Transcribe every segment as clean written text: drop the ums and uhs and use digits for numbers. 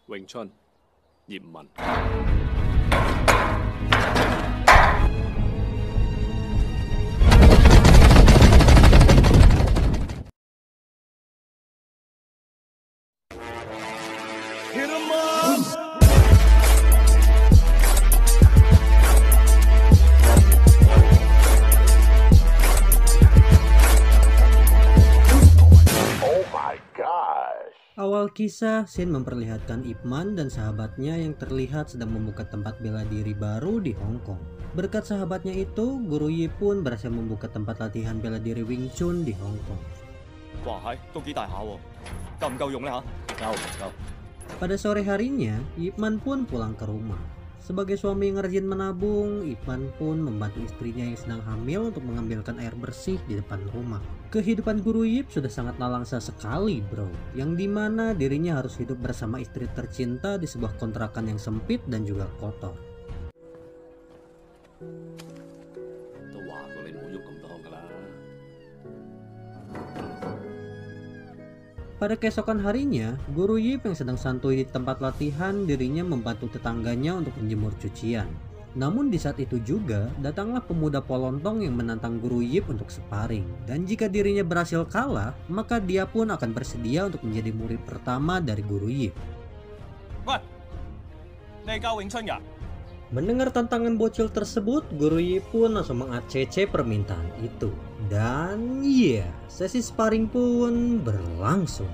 咏春葉問。 Hit 'em up! Awal kisah, Shin memperlihatkan Ip Man dan sahabatnya yang terlihat sedang membuka tempat bela diri baru di Hong Kong. Berkat sahabatnya itu, Guru Yi pun berhasil membuka tempat latihan bela diri Wing Chun di Hong Kong. Pada sore harinya, Ip Man pun pulang ke rumah. Sebagai suami yang rajin menabung, Ip Man pun membantu istrinya yang sedang hamil untuk mengambilkan air bersih di depan rumah. Kehidupan Guru Yip sudah sangat lalangsa sekali bro, yang dimana dirinya harus hidup bersama istri tercinta di sebuah kontrakan yang sempit dan juga kotor. Pada keesokan harinya, Guru Yip yang sedang santuy di tempat latihan, dirinya membantu tetangganya untuk menjemur cucian. Namun di saat itu juga, datanglah pemuda Polontong yang menantang Guru Yip untuk sparring. Dan jika dirinya berhasil kalah, maka dia pun akan bersedia untuk menjadi murid pertama dari Guru Yip. Mendengar tantangan bocil tersebut, Guru Yip pun langsung meng-ACC permintaan itu. Dan iya, sesi sparring pun berlangsung.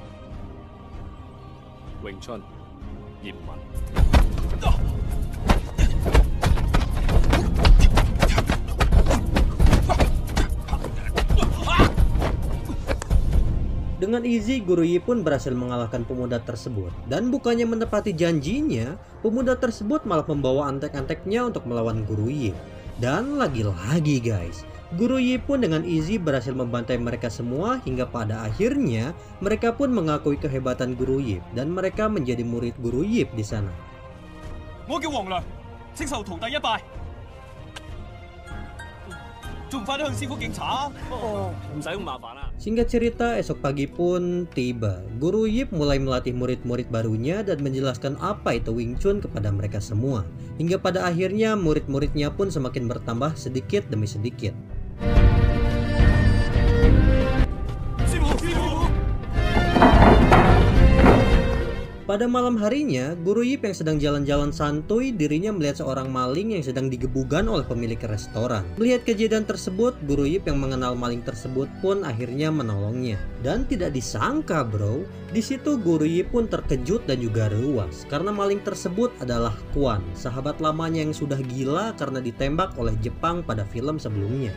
Wing Chun葉問。 Dengan easy, Guru Yi pun berhasil mengalahkan pemuda tersebut. Dan bukannya menepati janjinya, pemuda tersebut malah membawa antek-anteknya untuk melawan Guru Yi. Dan lagi-lagi guys, Guru Yi pun dengan easy berhasil membantai mereka semua hingga pada akhirnya mereka pun mengakui kehebatan Guru Yi dan mereka menjadi murid Guru Yi di sana. Singkat cerita, esok pagi pun tiba. Guru Yip mulai melatih murid-murid barunya dan menjelaskan apa itu Wing Chun kepada mereka semua. Hingga pada akhirnya murid-muridnya pun semakin bertambah sedikit demi sedikit. Pada malam harinya, Guru Yip yang sedang jalan-jalan santuy, dirinya melihat seorang maling yang sedang digebukan oleh pemilik restoran. Melihat kejadian tersebut, Guru Yip yang mengenal maling tersebut pun akhirnya menolongnya. Dan tidak disangka bro, di situ Guru Yip pun terkejut dan juga ruas karena maling tersebut adalah Quan, sahabat lamanya yang sudah gila karena ditembak oleh Jepang pada film sebelumnya.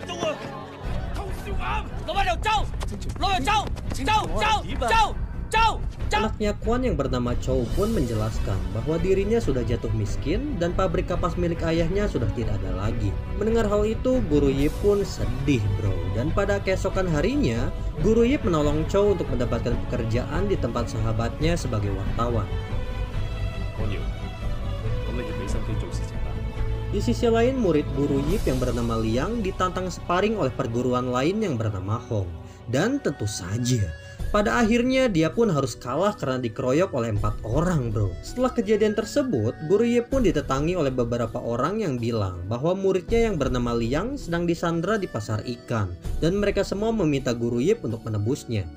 Anaknya Quan yang bernama Chow pun menjelaskan bahwa dirinya sudah jatuh miskin dan pabrik kapas milik ayahnya sudah tidak ada lagi. Mendengar hal itu, Guru Yip pun sedih bro. Dan pada keesokan harinya, Guru Yip menolong Chow untuk mendapatkan pekerjaan di tempat sahabatnya sebagai wartawan. Di sisi lain, murid Guru Yip yang bernama Liang ditantang sparring oleh perguruan lain yang bernama Hong. Dan tentu saja, pada akhirnya dia pun harus kalah karena dikeroyok oleh 4 orang bro. Setelah kejadian tersebut, Guru Yip pun ditetangi oleh beberapa orang yang bilang bahwa muridnya yang bernama Liang sedang disandra di pasar ikan. Dan mereka semua meminta Guru Yip untuk menebusnya.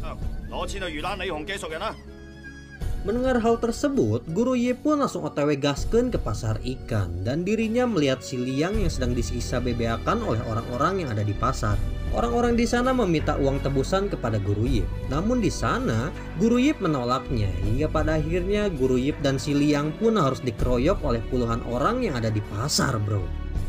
Mendengar hal tersebut, Guru Yip pun langsung otw gaskeun ke pasar ikan. Dan dirinya melihat si Liang yang sedang disiksa bebeakan oleh orang-orang yang ada di pasar. Orang-orang di sana meminta uang tebusan kepada Guru Yip. Namun di sana, Guru Yip menolaknya hingga pada akhirnya Guru Yip dan si Liang pun harus dikeroyok oleh puluhan orang yang ada di pasar, bro.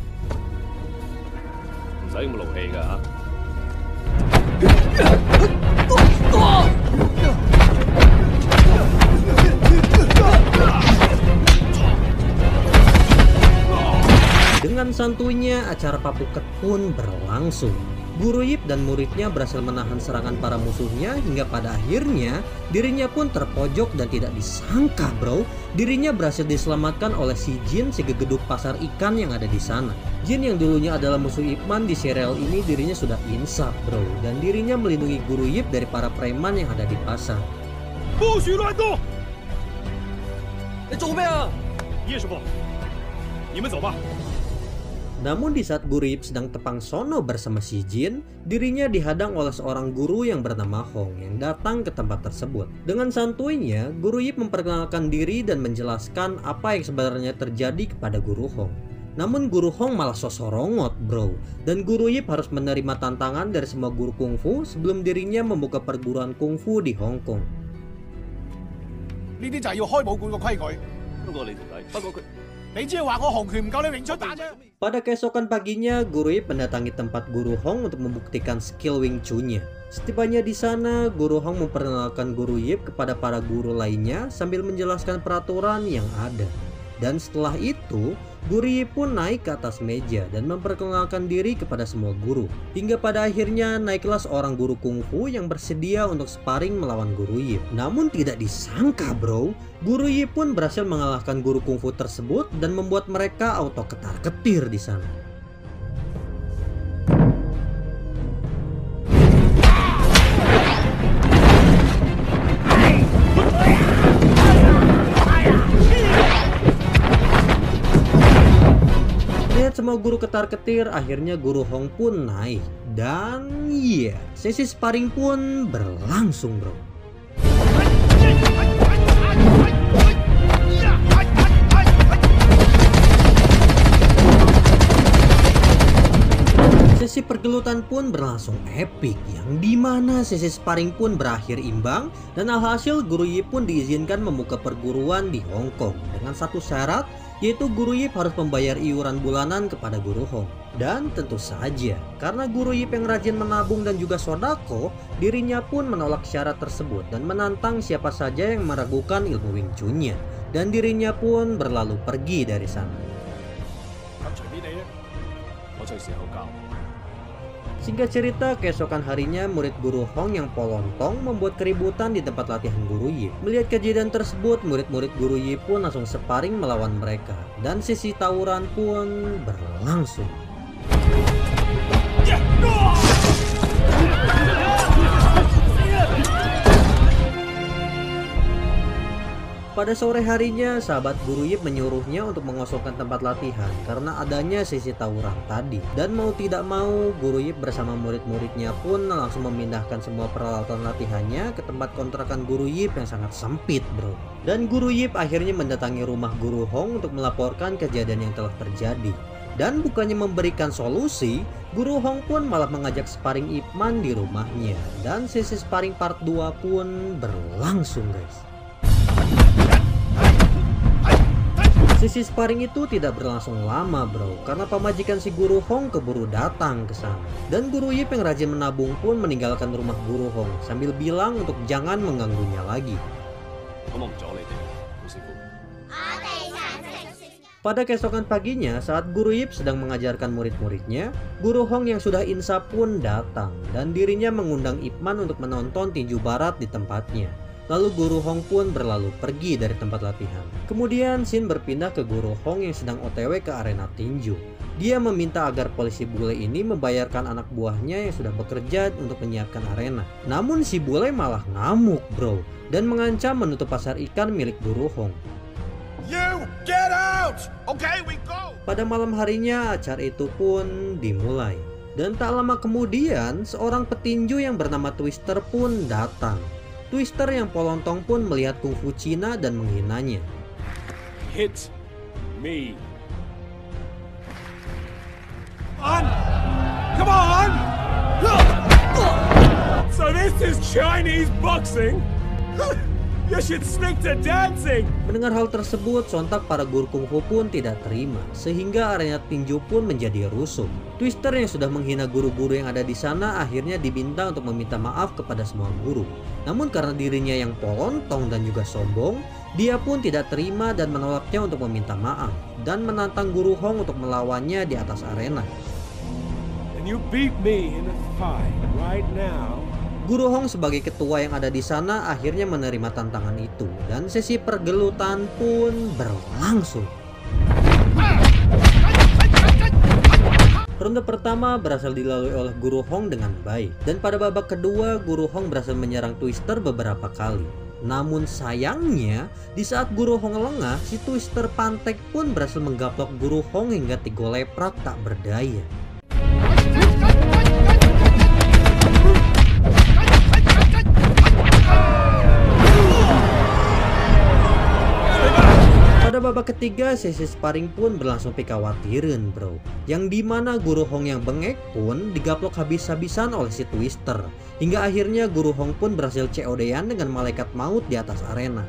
Dengan santuinya, acara papuket pun berlangsung. Guru Yip dan muridnya berhasil menahan serangan para musuhnya hingga pada akhirnya dirinya pun terpojok dan tidak disangka bro, dirinya berhasil diselamatkan oleh si Jin, si gegeduk pasar ikan yang ada di sana. Jin yang dulunya adalah musuh Ip Man di serial ini dirinya sudah insaf bro, dan dirinya melindungi Guru Yip dari para preman yang ada di pasar. 你做咩啊？叶师傅，你们走吧。 Namun di saat Guru Yip sedang tepang sono bersama si Jin, dirinya dihadang oleh seorang guru yang bernama Hong yang datang ke tempat tersebut. Dengan santuinya, Guru Yip memperkenalkan diri dan menjelaskan apa yang sebenarnya terjadi kepada Guru Hong. Namun Guru Hong malah sosorongot bro, dan Guru Yip harus menerima tantangan dari semua guru kungfu sebelum dirinya membuka perguruan kungfu di Hong Kong. 呢啲就係要開武館嘅規矩。 不過你條仔，不過佢你只係話我洪拳唔夠你詠春打啫。 Pada keesokan paginya, Guru Yip mendatangi tempat Guru Hong untuk membuktikan skill Wing Chun-nya. Setibanya di sana, Guru Hong memperkenalkan Guru Yip kepada para guru lainnya sambil menjelaskan peraturan yang ada. Dan setelah itu, Guru Yip pun naik ke atas meja dan memperkenalkan diri kepada semua guru. Hingga pada akhirnya naiklah seorang guru kungfu yang bersedia untuk sparring melawan Guru Yip. Namun tidak disangka bro, Guru Yip pun berhasil mengalahkan guru kungfu tersebut dan membuat mereka auto ketar-ketir di sana. Semua guru ketar-ketir, akhirnya Guru Hong pun naik. Dan iya, sesi sparring pun berlangsung bro. Sesi pergelutan pun berlangsung epik, yang dimana sesi sparring pun berakhir imbang. Dan alhasil Guru Yip pun diizinkan membuka perguruan di Hong Kong dengan satu syarat, yaitu Guru Yip harus membayar iuran bulanan kepada Guru Hong. Dan tentu saja, karena Guru Yip yang rajin menabung dan juga sodako, dirinya pun menolak syarat tersebut dan menantang siapa saja yang meragukan ilmu Wing Chun-nya. Dan dirinya pun berlalu pergi dari sana. 咁隨便你啦。 我隨時候教。 Singkat cerita, keesokan harinya murid Guru Hong yang polontong membuat keributan di tempat latihan Guru Yip. Melihat kejadian tersebut, murid-murid Guru Yip pun langsung sparring melawan mereka. Dan sesi tawuran pun berlangsung. Pada sore harinya, sahabat Guru Yip menyuruhnya untuk mengosongkan tempat latihan karena adanya sesi tawuran tadi. Dan mau tidak mau, Guru Yip bersama murid-muridnya pun langsung memindahkan semua peralatan latihannya ke tempat kontrakan Guru Yip yang sangat sempit bro. Dan Guru Yip akhirnya mendatangi rumah Guru Hong untuk melaporkan kejadian yang telah terjadi. Dan bukannya memberikan solusi, Guru Hong pun malah mengajak sparring Ip Man di rumahnya. Dan sesi sparring part 2 pun berlangsung guys. Sesi sparring itu tidak berlangsung lama bro, karena pemajikan si Guru Hong keburu datang ke sana. Dan Guru Yip yang rajin menabung pun meninggalkan rumah Guru Hong sambil bilang untuk jangan mengganggunya lagi. 咁我唔阻你哋，老師傅。 Pada keesokan paginya, saat Guru Yip sedang mengajarkan murid-muridnya, Guru Hong yang sudah insaf pun datang dan dirinya mengundang Ip Man untuk menonton tinju barat di tempatnya. Lalu Guru Hong pun berlalu pergi dari tempat latihan. Kemudian Shin berpindah ke Guru Hong yang sedang OTW ke arena tinju. Dia meminta agar polisi bule ini membayarkan anak buahnya yang sudah bekerja untuk menyiapkan arena. Namun si bule malah ngamuk bro, dan mengancam menutup pasar ikan milik Guru Hong. You get out! Okay, we go! Pada malam harinya acara itu pun dimulai. Dan tak lama kemudian seorang petinju yang bernama Twister pun datang. Twister yang polontong pun melihat kungfu Cina dan menghinanya. Hit me. On! Come on! So this is Chinese boxing? You should stick to dancing! Mendengar hal tersebut, sontak para guru kungfu pun tidak terima, sehingga arena tinju pun menjadi rusuh. Twister yang sudah menghina guru-guru yang ada di sana akhirnya diminta untuk meminta maaf kepada semua guru. Namun karena dirinya yang polontong dan juga sombong, dia pun tidak terima dan menolaknya untuk meminta maaf, dan menantang Guru Hong untuk melawannya di atas arena. And you beat me in a fight right now. Guru Hong sebagai ketua yang ada di sana akhirnya menerima tantangan itu, dan sesi pergelutan pun berlangsung. Ronde pertama berhasil dilalui oleh Guru Hong dengan baik, dan pada babak kedua Guru Hong berhasil menyerang Twister beberapa kali. Namun sayangnya, di saat Guru Hong lengah, si Twister Pantek pun berhasil menggaplok Guru Hong hingga Tigoleprak tak berdaya. Pada babak ketiga, sesi sparring pun berlangsung pikawatireun bro. Yang dimana Guru Hong yang bengek pun digaplok habis-habisan oleh si Twister. Hingga akhirnya Guru Hong pun berhasil COD-an dengan malaikat maut di atas arena.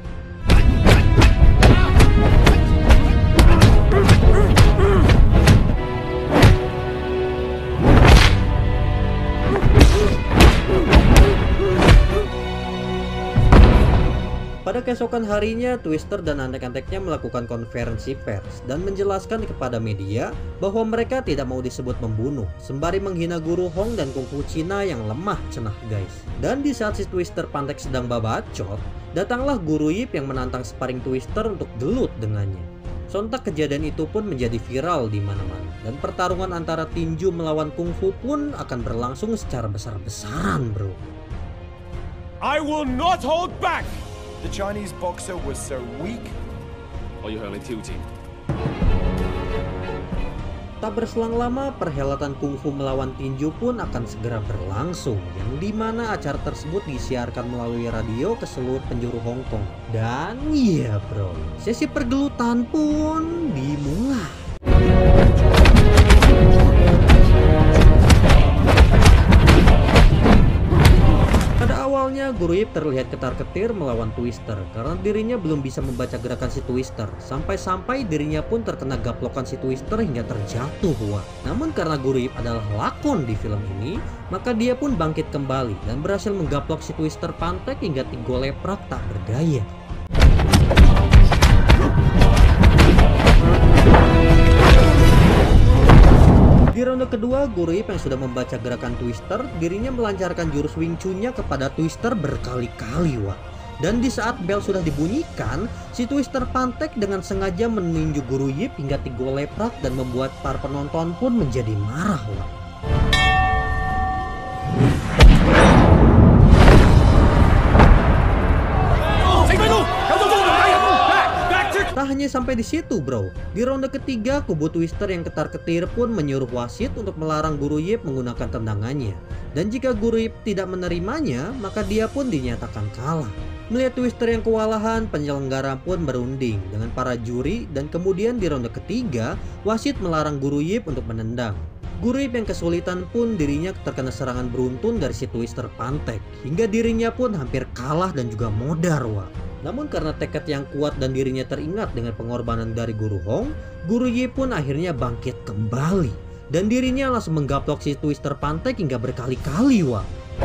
Pada keesokan harinya, Twister dan antek-anteknya melakukan konferensi pers dan menjelaskan kepada media bahwa mereka tidak mau disebut membunuh, sembari menghina Guru Hong dan kungfu Cina yang lemah cenah guys. Dan di saat si Twister Pantek sedang babacot, datanglah Guru Yip yang menantang sparring Twister untuk gelut dengannya. Sontak kejadian itu pun menjadi viral di mana-mana dan pertarungan antara tinju melawan kungfu pun akan berlangsung secara besar-besaran bro. I will not hold back! The Chinese boxer was so weak. 我要向你挑戰。 Tak berselang lama, perhelatan kungfu melawan tinju pun akan segera berlangsung, yang dimana acara tersebut disiarkan melalui radio ke seluruh penjuru Hong Kong. Dan iya bro, sesi pergelutan pun dimulai. Pada awalnya Guru Yip terlihat ketar-ketir melawan Twister karena dirinya belum bisa membaca gerakan si Twister. Sampai-sampai dirinya pun terkena gaplokan si Twister hingga terjatuh wah. Namun karena Guru Yip adalah lakon di film ini, maka dia pun bangkit kembali dan berhasil menggaplok si Twister Pantek hingga Tigoleprak tak berdaya. Di ronde kedua, Guru Yip yang sudah membaca gerakan Twister, dirinya melancarkan jurus Wing Chun-nya kepada Twister berkali-kali wah. Dan di saat bel sudah dibunyikan, si Twister Pantek dengan sengaja meninju Guru Yip hingga Tigoleprak dan membuat para penonton pun menjadi marah wah. Tak hanya sampai di situ bro, di ronde ketiga kubu Twister yang ketar-ketir pun menyuruh wasit untuk melarang Guru Yip menggunakan tendangannya. Dan jika Guru Yip tidak menerimanya, maka dia pun dinyatakan kalah. Melihat Twister yang kewalahan, penyelenggara pun berunding dengan para juri dan kemudian di ronde ketiga, wasit melarang Guru Yip untuk menendang. Guru Yip yang kesulitan pun dirinya terkena serangan beruntun dari si Twister Pantek, hingga dirinya pun hampir kalah dan juga modar wah. Namun karena tekad yang kuat dan dirinya teringat dengan pengorbanan dari Guru Hong, Guru Yip pun akhirnya bangkit kembali. Dan dirinya langsung menggaplok si Twister Pantek hingga berkali-kali wah.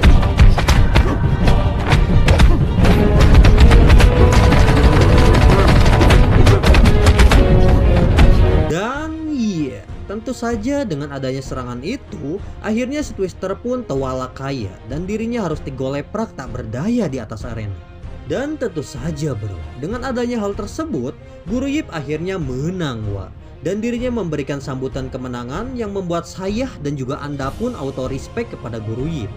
Dan iya, tentu saja dengan adanya serangan itu, akhirnya si Twister pun tewala kaya dan dirinya harus Tigoleprak tak berdaya di atas arena. Dan tentu saja bro, dengan adanya hal tersebut, Guru Yip akhirnya menang wah. Dan dirinya memberikan sambutan kemenangan yang membuat saya dan juga Anda pun auto respect kepada Guru Yip.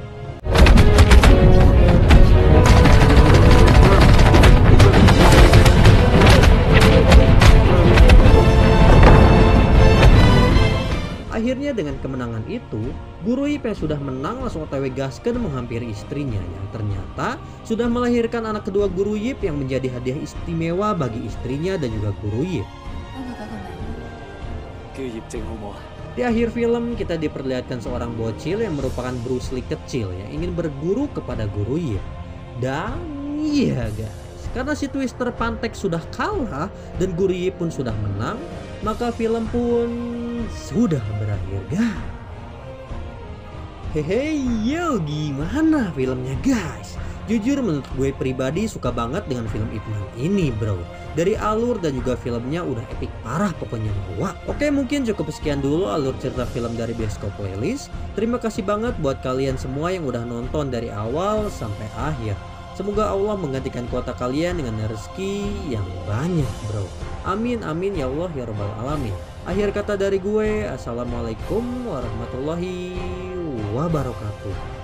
Akhirnya dengan kemenangan itu, Guru Yip yang sudah menang langsung otw gaskeun menghampiri istrinya yang ternyata sudah melahirkan anak kedua Guru Yip yang menjadi hadiah istimewa bagi istrinya dan juga Guru Yip. Di akhir film kita diperlihatkan seorang bocil yang merupakan Bruce Lee kecil yang ingin berguru kepada Guru Yip. Dan iya guys, karena si Twister Pantek sudah kalah dan Guru Yip pun sudah menang, maka film pun sudah berakhir guys. Hehe, yo gimana filmnya guys? Jujur menurut gue pribadi suka banget dengan film Ip Man ini bro. Dari alur dan juga filmnya udah epic parah pokoknya wah. Oke, mungkin cukup sekian dulu alur cerita film dari Bioskop Playlist. Terima kasih banget buat kalian semua yang udah nonton dari awal sampai akhir. Semoga Allah menggantikan kuota kalian dengan rezeki yang banyak bro. Amin amin ya Allah ya Rabbal Alamin. Akhir kata dari gue, assalamualaikum warahmatullahi wabarakatuh.